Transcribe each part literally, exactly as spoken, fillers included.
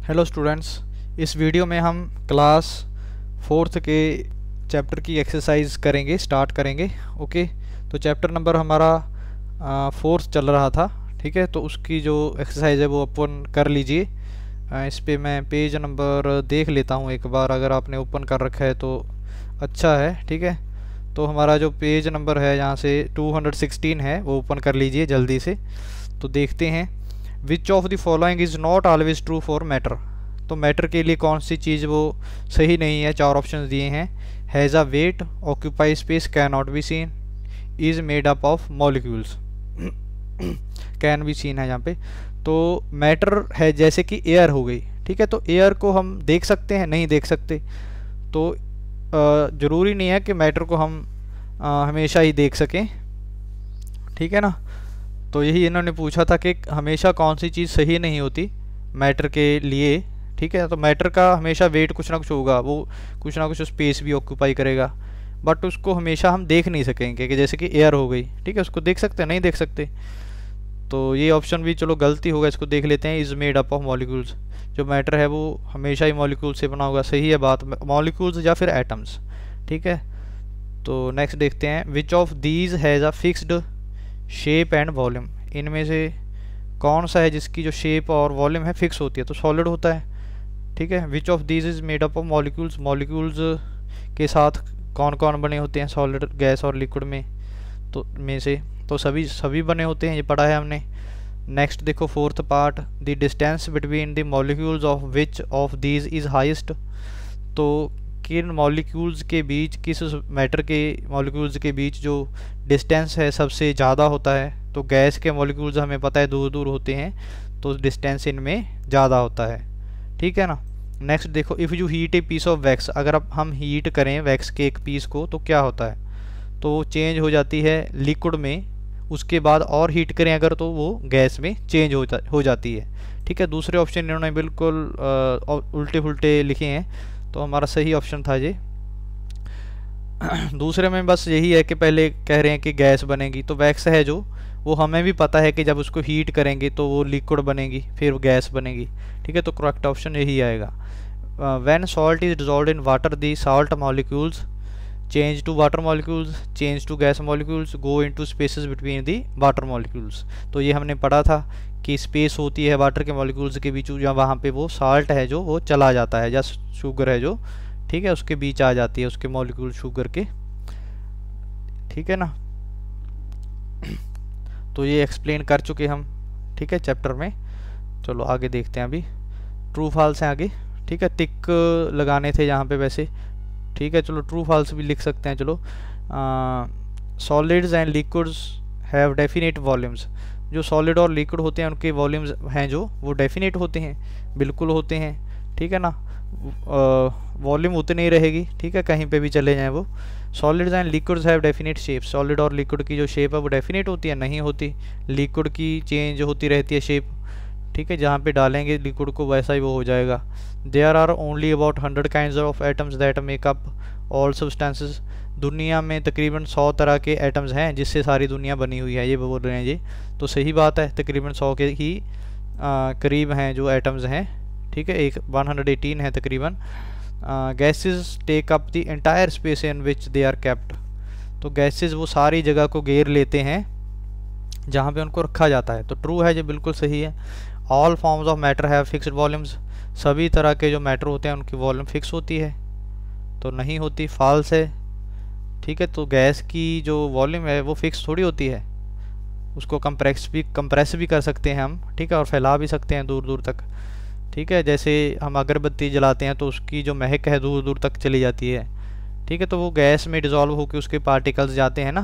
Hello students, इस video में हम क्लास फोर्थ के चैप्टर की एक्सरसाइज करेंगे, स्टार्ट करेंगे। ओके, तो चैप्टर नंबर हमारा फोर्थ चल रहा था। ठीक है, तो उसकी जो एक्सरसाइज है वो ओपन कर लीजिए। आ, इस पे मैं पेज नंबर देख लेता हूँ एक बार, अगर आपने ओपन कर रखा है तो अच्छा है। ठीक है, तो हमारा जो पेज नंबर है यहाँ से टू हंड्रेड सिक्सटीन है, वो ओपन कर लीजिए जल्दी से। तो देखते हैं, which of the following is not always true for matter. तो मैटर के लिए कौन सी चीज़ वो सही नहीं है। चार ऑप्शन दिए हैं। Has a weight, occupy space, can not be seen, is made up of molecules. Can be seen है यहाँ पे। तो मैटर है जैसे कि एयर हो गई। ठीक है, तो एयर को हम देख सकते हैं, नहीं देख सकते। तो ज़रूरी नहीं है कि मैटर को हम आ, हमेशा ही देख सकें। ठीक है ना, तो यही इन्होंने पूछा था कि हमेशा कौन सी चीज़ सही नहीं होती मैटर के लिए। ठीक है, तो मैटर का हमेशा वेट कुछ ना कुछ होगा, वो कुछ ना कुछ स्पेस भी ऑक्यूपाई करेगा, बट उसको हमेशा हम देख नहीं सकेंगे कि जैसे कि एयर हो गई। ठीक है, उसको देख सकते हैं, नहीं देख सकते। तो ये ऑप्शन भी चलो गलती होगा, इसको देख लेते हैं। Is made up of molecules, जो मैटर है वो हमेशा ही मॉलिक्यूल से बना होगा। सही है बात, मॉलिक्यूल्स या फिर एटम्स। ठीक है, तो नेक्स्ट देखते हैं। Which of these has a fixed shape and volume. इनमें से कौन सा है जिसकी जो शेप और वॉल्यूम है फिक्स होती है, तो सॉलिड होता है। ठीक है, which of these is made up of molecules. Molecules के साथ कौन कौन बने होते हैं सॉलिड, गैस और लिक्विड में, तो में से तो सभी सभी बने होते हैं, ये पढ़ा है हमने। नेक्स्ट देखो fourth part, the distance between the molecules of which of these is highest. तो किन मॉलिक्यूल्स के बीच, किस मैटर के मॉलिक्यूल्स के बीच जो डिस्टेंस है सबसे ज़्यादा होता है। तो गैस के मॉलिक्यूल्स हमें पता है दूर दूर होते हैं, तो डिस्टेंस इनमें ज़्यादा होता है। ठीक है ना। नेक्स्ट देखो, if you heat a piece of wax. अगर अब हम हीट करें वैक्स के एक पीस को तो क्या होता है, तो वो चेंज हो जाती है लिक्विड में। उसके बाद और हीट करें अगर, तो वो गैस में चेंज हो जा हो जाती है। ठीक है, दूसरे ऑप्शन इन्होंने बिल्कुल उल्टे पुल्टे लिखे हैं, तो हमारा सही ऑप्शन था ये। दूसरे में बस यही है कि पहले कह रहे हैं कि गैस बनेगी, तो वैक्स है जो, वो हमें भी पता है कि जब उसको हीट करेंगे तो वो लिक्विड बनेगी, फिर गैस बनेगी। ठीक है, तो करेक्ट ऑप्शन यही आएगा। When salt is dissolved in water, the salt molecules change to water molecules, change to gas molecules, go into spaces between the water molecules. तो ये हमने पढ़ा था कि स्पेस होती है वाटर के मॉलिक्यूल्स के बीच, या वहाँ पे वो साल्ट है जो वो चला जाता है, या शुगर है जो, ठीक है, उसके बीच आ जाती है, उसके मॉलिक्यूल शुगर के। ठीक है ना, तो ये एक्सप्लेन कर चुके हम। ठीक है, चैप्टर में। चलो आगे देखते हैं। अभी ट्रू फॉल्स हैं आगे। ठीक है, टिक लगाने थे यहाँ पे वैसे। ठीक है, चलो ट्रू फॉल्स भी लिख सकते हैं। चलो, solids and liquids have definite volumes. जो सॉलिड और लिक्विड होते हैं उनके वॉल्यूम्स हैं जो, वो डेफिनेट होते हैं, बिल्कुल होते हैं। ठीक है ना, वॉल्यूम उतनी ही रहेगी। ठीक है, कहीं पे भी चले जाएं वो। Solids and liquids have definite shape. Solid और लिक्विड की जो शेप है वो डेफिनेट होती है, नहीं होती। लिक्विड की चेंज होती रहती है शेप। ठीक है, जहाँ पे डालेंगे लिक्विड को वैसा ही वो हो जाएगा। There are only about hundred kinds of atoms that make up all substances. दुनिया में तकरीबन सौ तरह के एटम्स हैं जिससे सारी दुनिया बनी हुई है, ये बोल रहे हैं जी। तो सही बात है, तकरीबन सौ के ही आ, करीब हैं जो एटम्स हैं। ठीक है, एक वन हंड्रेड एटीन है तकरीबन। Gases take up the entire space in which they are kept. तो गैसेस वो सारी जगह को घेर लेते हैं जहाँ पे उनको रखा जाता है। तो ट्रू है, ये बिल्कुल सही है। All forms of matter have fixed volumes. सभी तरह के जो मैटर होते हैं उनकी वॉल्यूम फिक्स होती है, तो नहीं होती, फॉल्स है। ठीक है, तो गैस की जो वॉल्यूम है वो फिक्स थोड़ी होती है, उसको कंप्रेस भी कंप्रेस भी कर सकते हैं हम। ठीक है, और फैला भी सकते हैं दूर दूर तक। ठीक है, जैसे हम अगरबत्ती जलाते हैं तो उसकी जो महक है दूर दूर तक चली जाती है। ठीक है, तो वो गैस में डिज़ोल्व होकर उसके पार्टिकल्स जाते हैं ना।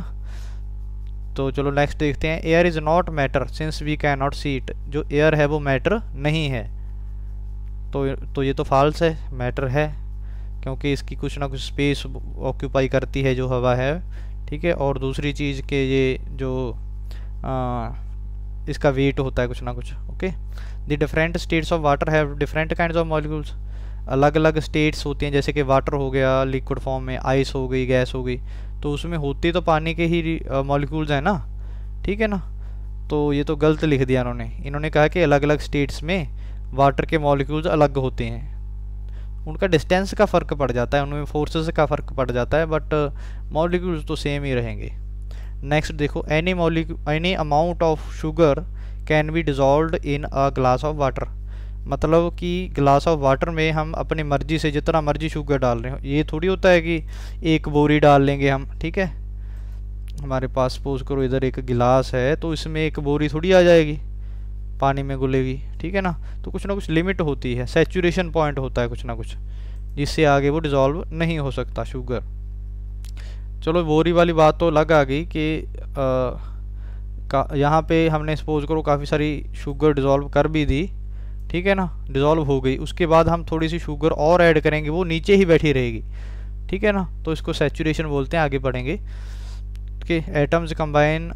तो चलो नेक्स्ट देखते हैं। Air is not matter since we can not see it. जो एयर है वो मैटर नहीं है, तो तो ये तो फॉल्स है, मैटर है, क्योंकि इसकी कुछ ना कुछ स्पेस ऑक्यूपाई करती है जो हवा है। ठीक है, और दूसरी चीज़ के ये जो आ, इसका वेट होता है कुछ ना कुछ। Okay, the different states of water have different kinds of molecules. अलग अलग स्टेट्स होती हैं, जैसे कि वाटर हो गया लिक्विड फॉर्म में, आइस हो गई, गैस हो गई, तो उसमें होती तो पानी के ही मॉलिक्यूल्स हैं ना। ठीक है ना, तो ये तो गलत लिख दिया इन्होंने। इन्होंने कहा कि अलग अलग स्टेट्स में वाटर के मॉलिक्यूल्स अलग होते हैं, उनका डिस्टेंस का फ़र्क पड़ जाता है, उनमें फोर्सेस का फ़र्क पड़ जाता है, बट मॉलिक्यूल्स तो सेम ही रहेंगे। नेक्स्ट देखो, any molecule any amount of sugar can be dissolved in a glass of water. मतलब कि ग्लास ऑफ वाटर में हम अपनी मर्जी से जितना मर्जी शुगर डाल रहे हो, ये थोड़ी होता है कि एक बोरी डाल लेंगे हम, ठीक है। हमारे पास सपोज करो इधर एक गिलास है, तो इसमें एक बोरी थोड़ी आ जाएगी, पानी में घुलेगी, ठीक है ना। तो कुछ ना कुछ लिमिट होती है, सैचुरेशन पॉइंट होता है कुछ ना कुछ, जिससे आगे वो डिज़ोल्व नहीं हो सकता शुगर। चलो बोरी वाली बात तो अलग आ गई कि यहाँ पे हमने सपोज करो काफ़ी सारी शुगर डिज़ोल्व कर भी दी, ठीक है ना, डिज़ोल्व हो गई, उसके बाद हम थोड़ी सी शुगर और ऐड करेंगे, वो नीचे ही बैठी रहेगी, ठीक है ना। तो इसको सैचुरेशन बोलते हैं, आगे बढ़ेंगे कि एटम्स कंबाइन,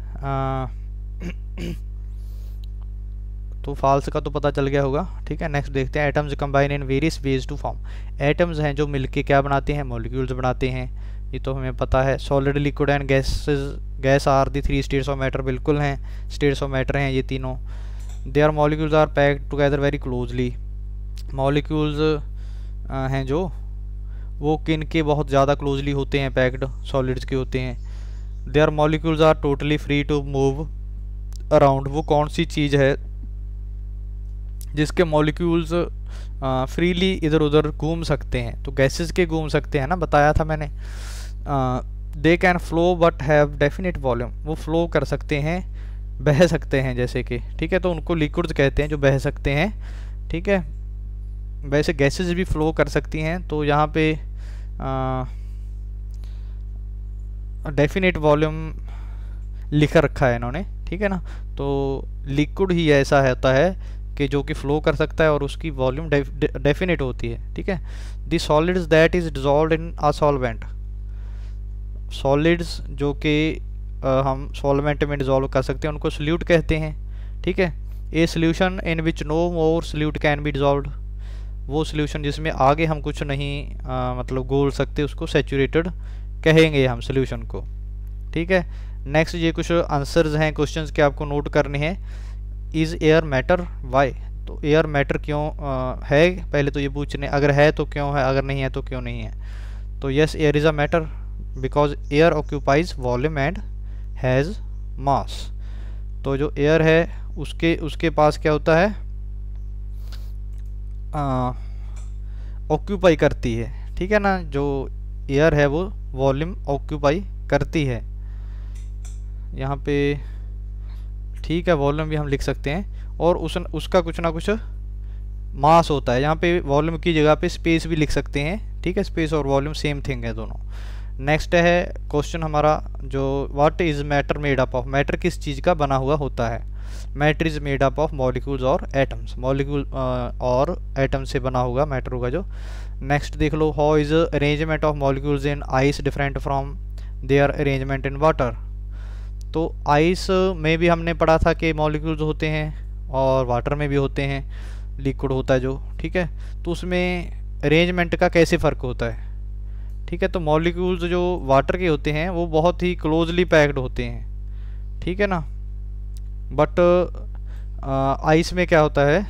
तो फाल्स का तो पता चल गया होगा, ठीक है। नेक्स्ट देखते हैं, atoms combine in various ways to form. Atoms हैं जो मिलके क्या बनाते हैं, मॉलिक्यूल्स बनाते हैं, ये तो हमें पता है। Solid, liquid and gases, gas are the three states of matter, बिल्कुल हैं, स्टेट्स ऑफ मैटर हैं ये तीनों। Their molecules are packed together very closely. Molecules हैं जो वो किन के बहुत ज़्यादा क्लोजली होते हैं, पैक्ड सॉलिड्स के होते हैं। Their molecules are totally free to move around. वो कौन सी चीज़ है जिसके मॉलिक्यूल्स फ्रीली इधर उधर घूम सकते हैं? तो गैसेस के घूम सकते हैं ना, बताया था मैंने। They can flow but have definite volume. वो फ्लो कर सकते हैं, बह सकते हैं जैसे कि, ठीक है। तो उनको लिक्विड्स कहते हैं जो बह सकते हैं, ठीक है। वैसे गैसेस भी फ्लो कर सकती हैं, तो यहाँ पे डेफिनेट वॉल्यूम लिखा रखा है इन्होंने, ठीक है ना। तो लिक्विड ही ऐसा होता है कि जो कि फ्लो कर सकता है और उसकी वॉल्यूम डेफिनेट होती है, ठीक है। The solids that is dissolved in a solvent. Solids जो कि हम सॉल्वेंट में डिजॉल्व कर सकते हैं उनको सल्यूट कहते हैं, ठीक है। A solution in which no more solute can be dissolved. वो सोल्यूशन जिसमें आगे हम कुछ नहीं आ, मतलब घोल सकते, उसको सैचुरेटेड कहेंगे हम सोल्यूशन को, ठीक है। नेक्स्ट ये कुछ आंसर्स हैं क्वेश्चंस के, आपको नोट करने हैं। Is air matter, why? तो एयर मैटर क्यों आ, है, पहले तो ये पूछने, अगर है तो क्यों है, अगर नहीं है तो क्यों नहीं है। तो yes, air is a matter because air occupies volume and has mass. तो जो एयर है उसके उसके पास क्या होता है, ऑक्यूपाई करती है, ठीक है ना। जो एयर है वो वॉल्यूम ऑक्यूपाई करती है यहाँ पे, ठीक है। वॉल्यूम भी हम लिख सकते हैं, और उस उसका कुछ ना कुछ मास होता है। यहाँ पे वॉल्यूम की जगह पे स्पेस भी लिख सकते हैं, ठीक है। स्पेस और वॉल्यूम सेम थिंग है दोनों। नेक्स्ट है क्वेश्चन हमारा जो, what is matter made up of? Matter किस चीज़ का बना हुआ होता है? Matter is made up of molecules और एटम्स। मॉलिक्यूल और एटम से बना होगा मैटर होगा जो। नेक्स्ट देख लो, how is arrangement of molecules in ice different from their arrangement in water? तो आइस में भी हमने पढ़ा था कि मॉलिक्यूल्स होते हैं और वाटर में भी होते हैं, लिक्विड होता है जो, ठीक है। तो उसमें अरेंजमेंट का कैसे फ़र्क होता है, ठीक है। तो मॉलिक्यूल्स जो वाटर के होते हैं वो बहुत ही क्लोजली पैक्ड होते हैं, ठीक है ना। बट आइस में क्या होता है,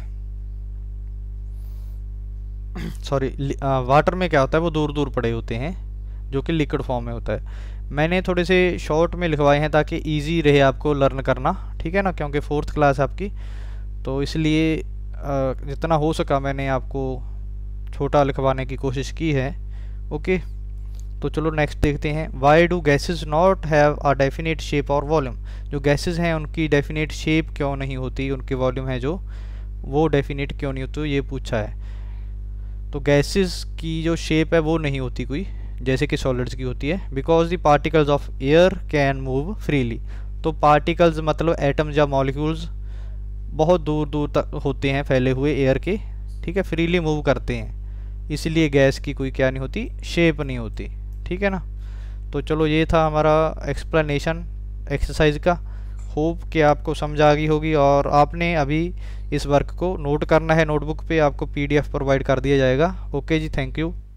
सॉरी वाटर में क्या होता है, वो दूर दूर पड़े होते हैं जो कि लिक्विड फॉर्म में होता है। मैंने थोड़े से शॉर्ट में लिखवाए हैं ताकि इजी रहे आपको लर्न करना, ठीक है ना, क्योंकि फोर्थ क्लास आपकी, तो इसलिए जितना हो सका मैंने आपको छोटा लिखवाने की कोशिश की है, ओके। तो चलो नेक्स्ट देखते हैं, why do gases not have a definite shape और वॉल्यूम? जो गैसेस हैं उनकी डेफिनेट शेप क्यों नहीं होती, उनके वॉल्यूम है जो वो डेफिनेट क्यों नहीं होती, ये पूछा है। तो गैसेस की जो शेप है वो नहीं होती कोई, जैसे कि सॉलिड्स की होती है। Because the particles of air can move freely. तो पार्टिकल्स मतलब एटम्स या मॉलिक्यूल्स बहुत दूर दूर तक होते हैं फैले हुए एयर के, ठीक है, फ्रीली मूव करते हैं, इसलिए गैस की कोई क्या नहीं होती, शेप नहीं होती, ठीक है ना। तो चलो ये था हमारा एक्सप्लेनेशन एक्सरसाइज का। होप कि आपको समझ आ गई होगी, और आपने अभी इस वर्क को नोट करना है, नोटबुक पे आपको पीडीएफ प्रोवाइड कर दिया जाएगा। ओके जी, थैंक यू।